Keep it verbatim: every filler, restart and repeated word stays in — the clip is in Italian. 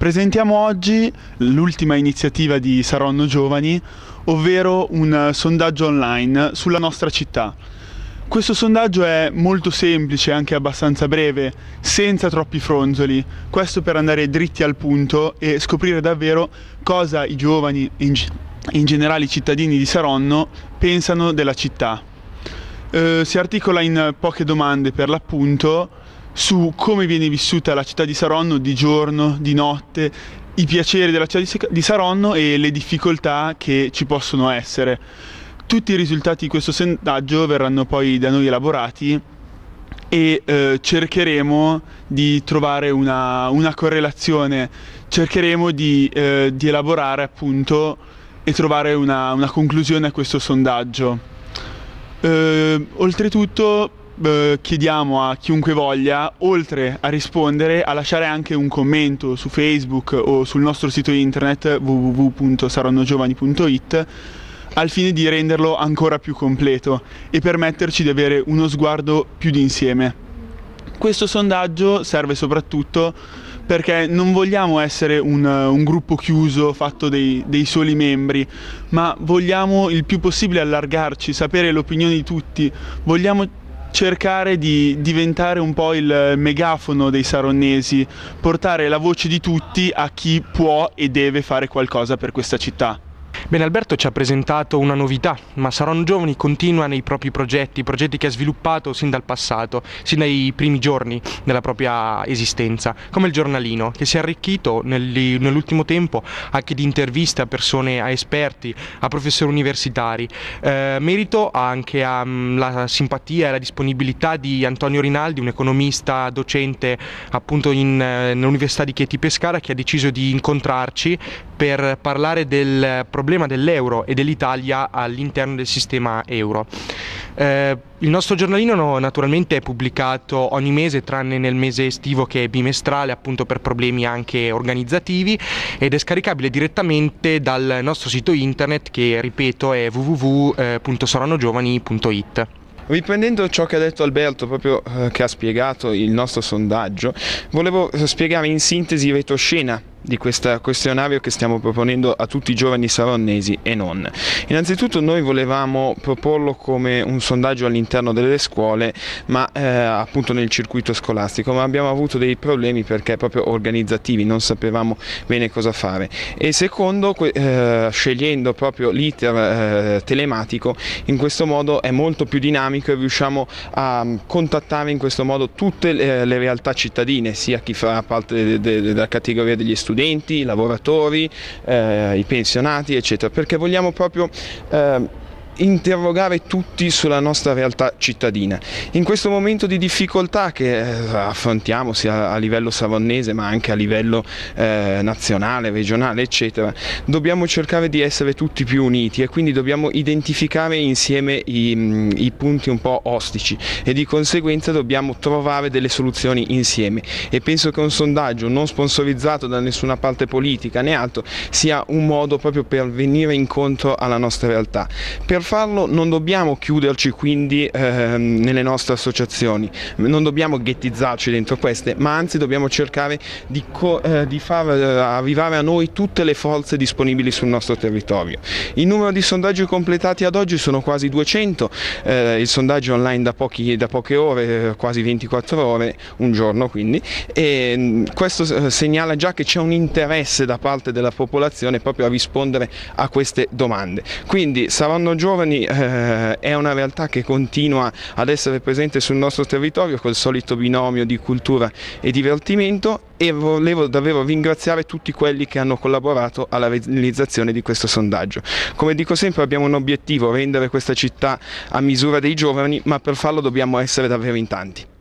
Presentiamo oggi l'ultima iniziativa di Saronno Giovani, ovvero un sondaggio online sulla nostra città. Questo sondaggio è molto semplice, anche abbastanza breve, senza troppi fronzoli, questo per andare dritti al punto e scoprire davvero cosa i giovani e in generale i cittadini di Saronno pensano della città. Eh, si articola in poche domande per l'appunto su come viene vissuta la città di Saronno di giorno, di notte, i piaceri della città di Saronno e le difficoltà che ci possono essere. Tutti i risultati di questo sondaggio verranno poi da noi elaborati e eh, cercheremo di trovare una, una correlazione, cercheremo di, eh, di elaborare appunto e trovare una, una conclusione a questo sondaggio. Eh, oltretutto eh, chiediamo a chiunque voglia, oltre a rispondere, a lasciare anche un commento su Facebook o sul nostro sito internet w w w punto saronnogiovani punto it al fine di renderlo ancora più completo e permetterci di avere uno sguardo più d'insieme. Questo sondaggio serve soprattutto perché non vogliamo essere un, un gruppo chiuso fatto dei, dei soli membri, ma vogliamo il più possibile allargarci, sapere l'opinione di tutti, vogliamo cercare di diventare un po' il megafono dei saronnesi, portare la voce di tutti a chi può e deve fare qualcosa per questa città. Bene, Alberto ci ha presentato una novità, ma Saronno Giovani continua nei propri progetti, progetti che ha sviluppato sin dal passato, sin dai primi giorni della propria esistenza, come il giornalino, che si è arricchito nell'ultimo tempo anche di interviste a persone, a esperti, a professori universitari. Eh, merito anche alla simpatia e alla disponibilità di Antonio Rinaldi, un economista docente appunto in, nell'Università di Chieti Pescara, che ha deciso di incontrarci per parlare del problema dell'euro e dell'Italia all'interno del sistema euro. Eh, il nostro giornalino naturalmente è pubblicato ogni mese, tranne nel mese estivo che è bimestrale appunto per problemi anche organizzativi, ed è scaricabile direttamente dal nostro sito internet che, ripeto, è w w w punto saronnogiovani punto it. Riprendendo ciò che ha detto Alberto, proprio eh, che ha spiegato il nostro sondaggio, volevo spiegare in sintesi il retroscena di questo questionario che stiamo proponendo a tutti i giovani saronnesi e non. Innanzitutto noi volevamo proporlo come un sondaggio all'interno delle scuole, ma eh, appunto nel circuito scolastico, ma abbiamo avuto dei problemi perché proprio organizzativi, non sapevamo bene cosa fare. E secondo, eh, scegliendo proprio l'iter eh, telematico, in questo modo è molto più dinamico e riusciamo a contattare in questo modo tutte le, le realtà cittadine, sia chi fa parte de, de, della categoria degli studenti, studenti, i lavoratori, eh, i pensionati, eccetera, perché vogliamo proprio eh, interrogare tutti sulla nostra realtà cittadina. In questo momento di difficoltà che eh, affrontiamo sia a livello saronnese ma anche a livello eh, nazionale, regionale, eccetera, dobbiamo cercare di essere tutti più uniti e quindi dobbiamo identificare insieme i, i punti un po' ostici e di conseguenza dobbiamo trovare delle soluzioni insieme, e penso che un sondaggio non sponsorizzato da nessuna parte politica né altro sia un modo proprio per venire incontro alla nostra realtà. Per farlo non dobbiamo chiuderci quindi eh, nelle nostre associazioni, non dobbiamo ghettizzarci dentro queste, ma anzi dobbiamo cercare di, eh, di far eh, arrivare a noi tutte le forze disponibili sul nostro territorio. Il numero di sondaggi completati ad oggi sono quasi duecento, eh, il sondaggio online da, pochi, da poche ore, quasi ventiquattro ore, un giorno quindi, e questo eh, segnala già che c'è un interesse da parte della popolazione proprio a rispondere a queste domande. Quindi Saronno Giovani Eh, è una realtà che continua ad essere presente sul nostro territorio col solito binomio di cultura e divertimento, e volevo davvero ringraziare tutti quelli che hanno collaborato alla realizzazione di questo sondaggio. Come dico sempre, abbiamo un obiettivo: rendere questa città a misura dei giovani, ma per farlo dobbiamo essere davvero in tanti.